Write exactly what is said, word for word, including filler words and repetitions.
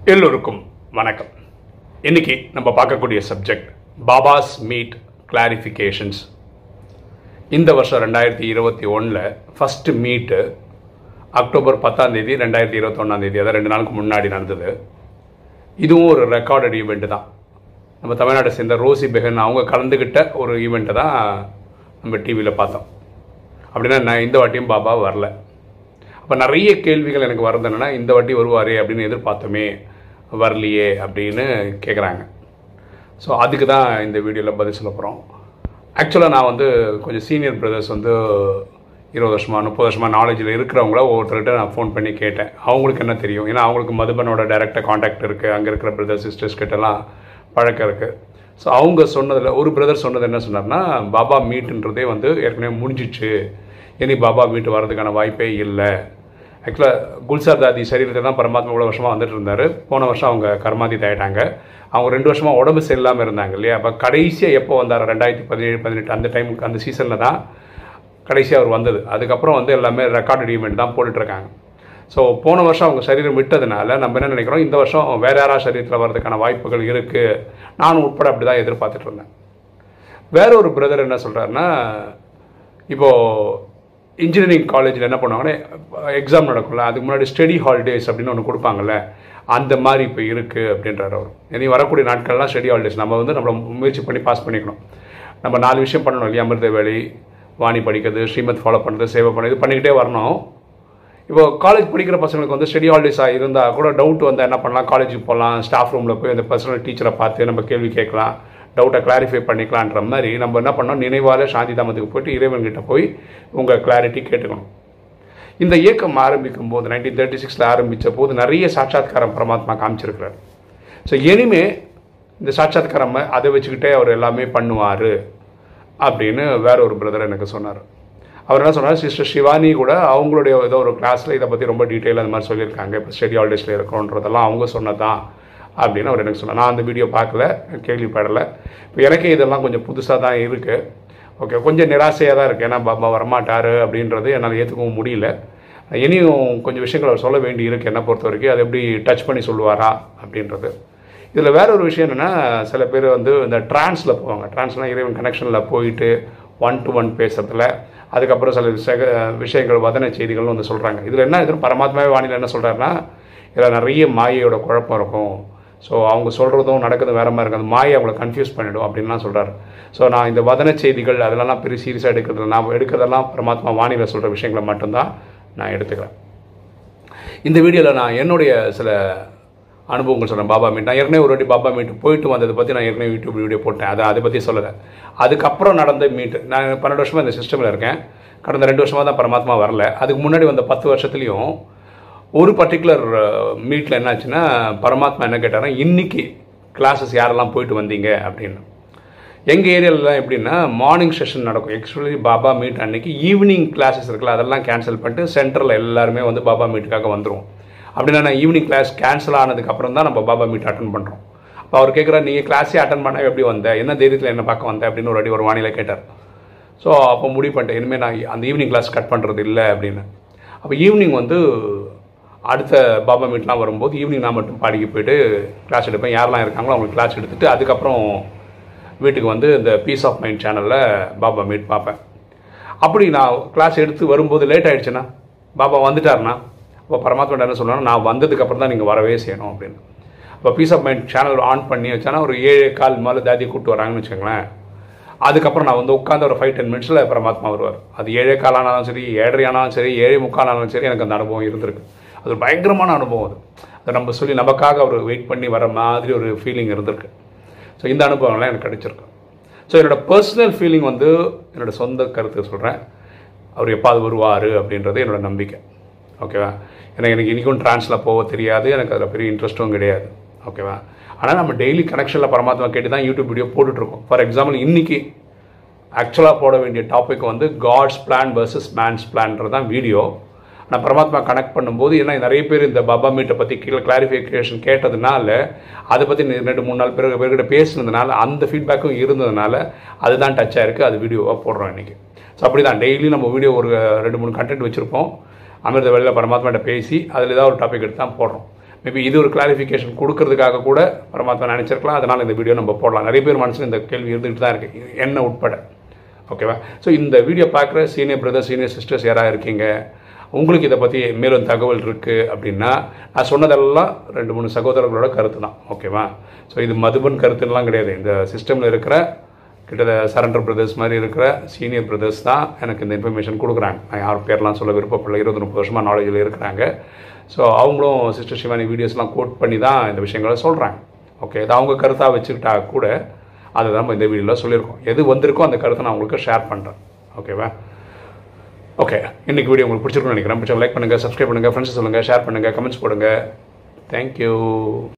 எல்லோருக்கும் வணக்கம். இன்னைக்கு நம்ம பார்க்கக்கூடிய சப்ஜெக்ட் பாபாஸ் மீட் கிளாரிஃபிகேஷன்ஸ். இந்த வருஷம் ரெண்டாயிரத்தி இருபத்தி ஒன்றில் ஃபஸ்ட்டு மீட்டு அக்டோபர் பத்தாம் தேதி ரெண்டாயிரத்தி இருபத்தி ஒன்றாம் தேதி அதாவது ரெண்டு நாளுக்கு முன்னாடி நடந்தது. இதுவும் ஒரு ரெக்கார்டட் ஈவெண்ட்டு தான். நம்ம தமிழ்நாட்டை சேர்ந்த ரோசி பெஹன் அவங்க கலந்துக்கிட்ட ஒரு ஈவெண்ட்டை தான் நம்ம டிவியில் பார்த்தோம். அப்படின்னா நான் இந்த வாட்டியும் பாபா வரல. அப்போ நிறைய கேள்விகள் எனக்கு வருது. என்னென்னா இந்த வாட்டி வருவார் அப்படின்னு எதிர்பார்த்தோமே, வரலையே அப்படின்னு கேட்குறாங்க. ஸோ அதுக்கு தான் இந்த வீடியோவில் பதில் சொல்ல போகிறோம். ஆக்சுவலாக நான் வந்து கொஞ்சம் சீனியர் பிரதர்ஸ் வந்து இருபது வருஷமாக முப்பது வருஷமாக நாலேஜில் இருக்கிறவங்கள ஒவ்வொருத்தர்கிட்ட நான் ஃபோன் பண்ணி கேட்டேன், அவங்களுக்கு என்ன தெரியும். ஏன்னா அவங்களுக்கு மதுபனோட டைரெக்டாக காண்டாக்ட் இருக்குது, அங்கே இருக்கிற பிரதர்ஸ் சிஸ்டர்ஸ் கிட்டலாம் பழக்கம் இருக்குது. ஸோ அவங்க சொன்னதில் ஒரு பிரதர் சொன்னது என்ன சொன்னார்னா, பாபா மீட்டுன்றதே வந்து ஏற்கனவே முடிஞ்சிச்சு, இனி பாபா மீட்டு வர்றதுக்கான வாய்ப்பே இல்லை. ஆக்சுவலாக குல்சார் தாதி சரீரத்தை தான் பரமாத்மா இவ்வளோ வருஷமாக வந்துட்டு இருந்தார். போன வருஷம் அவங்க கர்மாதி ஆகிட்டாங்க. அவங்க ரெண்டு வருஷமாக உடம்பு சரியில்லாமல் இருந்தாங்க இல்லையா. அப்போ கடைசியாக எப்போ வந்தார், ரெண்டாயிரத்தி பதினேழு பதினெட்டு அந்த டைமுக்கு அந்த சீசனில் தான் கடைசியாக அவர் வந்தது. அதுக்கப்புறம் வந்து எல்லாமே ரெக்கார்டட் ஈவெண்ட் தான் போட்டுட்ருக்காங்க. ஸோ போன வருஷம் அவங்க சரீரம் விட்டதுனால நம்ம என்ன நினைக்கிறோம், இந்த வருஷம் வேறு யாராவது சரீரத்தில் வர்றதுக்கான வாய்ப்புகள் இருக்குது. நானும் உட்பட அப்படி தான் எதிர்பார்த்துட்டு இருந்தேன். வேற ஒரு பிரதர் என்ன சொல்கிறாருன்னா, இப்போது இன்ஜினியரிங் காலேஜில் என்ன பண்ணுவாங்கன்னா எக்ஸாம் நடக்கும்ல, அதுக்கு முன்னாடி ஸ்டடி ஹாலிடேஸ் அப்படின்னு ஒன்று கொடுப்பாங்கல்ல, அந்த மாதிரி இப்போ இருக்குது அப்படின்றார் அவர். இனி வரக்கூடிய நாட்கள்லாம் ஸ்டடி ஹாலிடேஸ். நம்ம வந்து நம்மளை முயற்சி பண்ணி பாஸ் பண்ணிக்கணும். நம்ம நாலு விஷயம் பண்ணணும் இல்லையா, அமிர்த வேலை, வாணி படிக்கிறது, ஸ்ரீமத் ஃபாலோ பண்ணுறது, சேவை பண்ணுறது, பண்ணிக்கிட்டே வரணும். இப்போ காலேஜ் படிக்கிற பசங்களுக்கு வந்து ஸ்டடி ஹாலிடேஸாக இருந்தால் கூட டவுட் வந்தால் என்ன பண்ணலாம், காலேஜுக்கு போகலாம், ஸ்டாஃப் ரூமில் போய் அந்த பர்சனல் டீச்சரை பார்த்து நம்ம கேள்வி கேட்கலாம், டவுட்டை கிளாரிஃபை பண்ணிக்கலான்ற மாதிரி நம்ம என்ன பண்ணோம், நினைவால சாந்தி தாமத்துக்கு போய்ட்டு இறைவன்கிட்ட போய் உங்கள் கிளாரிட்டி கேட்டுக்கணும். இந்த இயக்கம் ஆரம்பிக்கும் போது நைன்டீன் தேர்ட்டி சிக்ஸில் ஆரம்பித்த போது நிறைய சாட்சாத்காரம் பரமாத்மா காமிச்சிருக்கிறார். ஸோ இனிமே இந்த சாட்சாத்காரம் அதை வச்சுக்கிட்டே அவர் எல்லாமே பண்ணுவார் அப்படின்னு வேற ஒரு பிரதர் எனக்கு சொன்னார். அவர் என்ன சொன்னார், சிஸ்டர் சிவானி கூட அவங்களுடைய ஏதோ ஒரு கிளாஸில் இதை பற்றி ரொம்ப டீட்டெயிலாக அந்த மாதிரி சொல்லியிருக்காங்க. இப்போ ஸ்டடி ஹாலிடேஸில் இருக்கிறோன்றதெல்லாம் அவங்க சொன்னதான் அப்படின்னு அவர் எனக்கு சொன்னார். நான் அந்த வீடியோ பார்க்கல, கேள்விப்படலை. இப்போ எனக்கே இதெல்லாம் கொஞ்சம் புதுசாக தான் இருக்குது. ஓகே, கொஞ்சம் நிராசையாக தான் இருக்குது. ஏன்னா பாபா வரமாட்டார் அப்படின்றது என்னால் ஏற்றுக்கவும் முடியல. இனியும் கொஞ்சம் விஷயங்கள் அவர் சொல்ல வேண்டி இருக்குது என்னை பொறுத்த வரைக்கும். அதை எப்படி டச் பண்ணி சொல்லுவாரா அப்படின்றது. இதில் வேற ஒரு விஷயம் என்னென்னா, சில பேர் வந்து இந்த ட்ரான்ஸில் போவாங்க. ட்ரான்ஸ்னால் இறைவன் கனெக்ஷனில் போயிட்டு ஒன் டு ஒன் பேசுறதுல, அதுக்கப்புறம் சில விஷய விஷயங்கள் வதன செய்திகள்னு வந்து சொல்கிறாங்க. இதில் என்ன எதுவும் பரமாத்மாவே வானிலை என்ன சொல்கிறாருன்னா, இதில் நிறைய மாயையோட குழப்பம் இருக்கும். ஸோ அவங்க சொல்கிறதும் நடக்கிறதும் வேறு மாதிரி இருக்குது, மாயை அவங்களை கன்ஃபியூஸ் பண்ணிவிடும் அப்படின்லாம் சொல்கிறார். ஸோ நான் இந்த வதன செய்திகள் அதெல்லாம் பெரிய சீரியஸாக எடுக்கிறது, நான் எடுக்கிறதெல்லாம் பரமாத்மா வானிலை சொல்கிற விஷயங்களை மட்டும்தான் நான் எடுத்துக்கிறேன். இந்த வீடியோவில் நான் என்னுடைய சில அனுபவங்கள் சொல்கிறேன். பாபா மீட் நான் ஏற்கனவே ஒரு வாட்டி பாபா மீட் போயிட்டு வந்ததை பற்றி நான் ஏற்கனவே யூடியூப் வீடியோ போட்டேன். அதை அதை பற்றி சொல்லலை. அதுக்கப்புறம் நடந்த மீட்டு, நான் பன்னெண்டு வருஷமாக இந்த சிஸ்டமில் இருக்கேன். கடந்த ரெண்டு வருஷமாக தான் பரமாத்மா வரல. அதுக்கு முன்னாடி வந்த பத்து வருஷத்துலேயும் ஒரு பர்டிகுலர் மீட்டில் என்னாச்சுன்னா, பரமாத்மா என்ன கேட்டார்னா, இன்றைக்கி கிளாஸஸ் யாரெல்லாம் போயிட்டு வந்தீங்க அப்படின்னு. எங்கள் ஏரியாவிலலாம் எப்படின்னா மார்னிங் செஷன் நடக்கும். ஆக்சுவலி பாபா மீட் அன்றைக்கி ஈவினிங் கிளாஸஸ் இருக்குல்ல, அதெல்லாம் கேன்சல் பண்ணிட்டு சென்டரில் எல்லாருமே வந்து பாபா மீட்டுக்காக வந்துடும். அப்படின்னா நான் ஈவினிங் கிளாஸ் கேன்சல் ஆனதுக்கப்புறம் தான் நம்ம பாபா மீட் அட்டன் பண்ணுறோம். அப்போ அவர் கேட்குறாரு, நீங்கள் கிளாஸே அட்டன் பண்ண எப்படி வந்த, என்ன தைரியத்தில் என்ன பார்க்க வந்தேன் அப்படின்னு ஒரு வாட்டி ஒரு வானிலை கேட்டார். ஸோ அப்போ முடிவு பண்ணிட்டேன், இனிமேல் நான் அந்த ஈவினிங் கிளாஸ் கட் பண்ணுறது இல்லை அப்படின்னு. அப்போ ஈவினிங் வந்து அடுத்த பாபா மீட்லாம் வரும்போது ஈவினிங் நான் மட்டும் பாடிக்கு போய்ட்டு கிளாஸ் எடுப்பேன். யாரெல்லாம் இருக்காங்களோ அவங்களுக்கு கிளாஸ் எடுத்துகிட்டு அதுக்கப்புறம் வீட்டுக்கு வந்து இந்த பீஸ் ஆஃப் மைண்ட் சேனலில் பாபா மீட் பார்ப்பேன். அப்படி நான் கிளாஸ் எடுத்து வரும்போது லேட் ஆகிடுச்சுன்னா, பாபா வந்துட்டார்னா, அப்போ பரமாத்மா என்ன சொல்லுவாங்கன்னா, நான் வந்ததுக்கப்புறம் தான் நீங்கள் வரவே செய்யணும் அப்படின்னு. அப்போ peace of mind channel on பண்ணி வச்சானா ஒரு ஏழு கால் மேலே தாதியை கூப்பிட்டு வராங்கன்னு வச்சுக்கோங்களேன். அதுக்கப்புறம் நான் வந்து உட்காந்து ஒரு ஃபைவ் டென் மினிட்ஸில் பரமாத்மா வருவார். அது ஏழே கால் ஆனாலும் சரி, ஏழரை ஆனாலும் சரி, ஏழே முக்கால் ஆனாலும் சரி, எனக்கு அந்த அனுபவம் இருந்திருக்கு. அது ஒரு பயங்கரமான அனுபவம். அது அதை நம்ம சொல்லி நமக்காக அவர் வெயிட் பண்ணி வர மாதிரி ஒரு ஃபீலிங் இருந்திருக்கு. ஸோ இந்த அனுபவங்கள்லாம் எனக்கு கிடைச்சிருக்கு. ஸோ என்னோடய பர்சனல் ஃபீலிங் வந்து என்னோடய சொந்த கருத்து சொல்கிறேன், அவர் எப்பாவது வருவார் அப்படின்றது என்னோடய நம்பிக்கை. ஓகேவா. எனக்கு எனக்கு இன்றைக்கும் ட்ரான்ஸில் போக தெரியாது, எனக்கு அதில் பெரிய இன்ட்ரெஸ்ட்டும் கிடையாது. ஓகேவா. ஆனால் நம்ம டெய்லி கனெக்ஷனில் பரமாத்மா கேட்டு தான் யூடியூப் வீடியோ போட்டுட்ருக்கோம். ஃபார் எக்ஸாம்பிள் இன்றைக்கி ஆக்சுவலாக போட வேண்டிய டாபிக் வந்து காட்ஸ் பிளான் வர்சஸ் மேன்ஸ் பிளான்றது தான் வீடியோ. நான் பரமாத்மா கனெக்ட் பண்ணும்போது ஏன்னா நிறைய பேர் இந்த பாபா மீட்டை பற்றி கீழே கிளாரிஃபிகேஷன் கேட்டதுனால, அதை பற்றி ரெண்டு மூணு நாள் பேர் பேர்கிட்ட பேசுனதுனால, அந்த ஃபீட்பேக்கும் இருந்ததுனால அதுதான் டச் ஆகிருக்கு. அது வீடியோவாக போடுறோம் இன்றைக்கி. ஸோ அப்படி தான் டெய்லி நம்ம வீடியோ ஒரு ரெண்டு மூணு கண்டென்ட் வச்சுருப்போம். அமிர்த வேலையில் பரமாத்மாட்ட பேசி அதில் ஏதாவது ஒரு டாபிக் எடுத்து தான் போடுறோம். மேபி இது ஒரு கிளாரிஃபிகேஷன் கொடுக்கறதுக்காக கூட பரமாத்மா நினச்சிருக்கலாம். அதனால் இந்த வீடியோ நம்ம போடலாம். நிறைய பேர் மனசில் இந்த கேள்வி இருந்துகிட்டு தான் இருக்குது, என்ன உட்பட. ஓகேவா? ஸோ இந்த வீடியோ பார்க்குற சீனியர் பிரதர்ஸ் சீனியர் சிஸ்டர்ஸ் யாராக இருக்கீங்க, உங்களுக்கு இதை பற்றி மேலும் தகவல் இருக்குது அப்படின்னா, நான் சொன்னதெல்லாம் ரெண்டு மூணு சகோதரர்களோட கருத்து தான். ஓகேவா? ஸோ இது மதுபன் கருத்துலாம் கிடையாது. இந்த சிஸ்டமில் இருக்கிற கிட்டத்தட்ட சரண்டர் பிரதர்ஸ் மாதிரி இருக்கிற சீனியர் பிரதர்ஸ் தான் எனக்கு இந்த இன்ஃபர்மேஷன் கொடுக்குறாங்க. நான் யார் பேர்லாம் சொல்ல விருப்பப்படல, இருபது முப்பது வருஷமாக நாலேஜில் இருக்கிறாங்க. ஸோ அவங்களும் சிஸ்டர் சிவானி வீடியோஸ்லாம் கோட் பண்ணி தான் இந்த விஷயங்களை சொல்கிறாங்க. ஓகே, இது அவங்க கருத்தாக வச்சுக்கிட்டா கூட அதை தான் நம்ம இந்த வீடியோவில் சொல்லியிருக்கோம். எது வந்திருக்கோ அந்த கருத்தை நான் உங்களுக்கு ஷேர் பண்ணுறேன். ஓகேவா? ஓகே, இன்றைக்கி வீடியோ உங்களுக்கு பிடிச்சிருக்குன்னு நினைக்கிறேன். பிடிச்சா லைக் பண்ணுங்கள், சப்ஸ்கிரைப் பண்ணுங்கள், ஃப்ரெண்ட்ஸ் சொல்லுங்கள், ஷேர் பண்ணுங்கள், கமெண்ட்ஸ் போடுங்க. தேங்க்யூ.